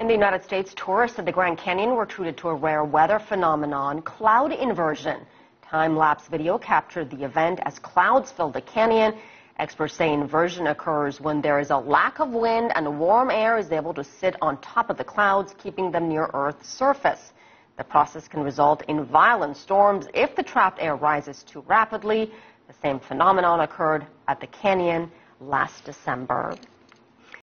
In the United States, tourists at the Grand Canyon were treated to a rare weather phenomenon, cloud inversion. Time-lapse video captured the event as clouds filled the canyon. Experts say inversion occurs when there is a lack of wind and warm air is able to sit on top of the clouds, keeping them near Earth's surface. The process can result in violent storms if the trapped air rises too rapidly. The same phenomenon occurred at the canyon last December.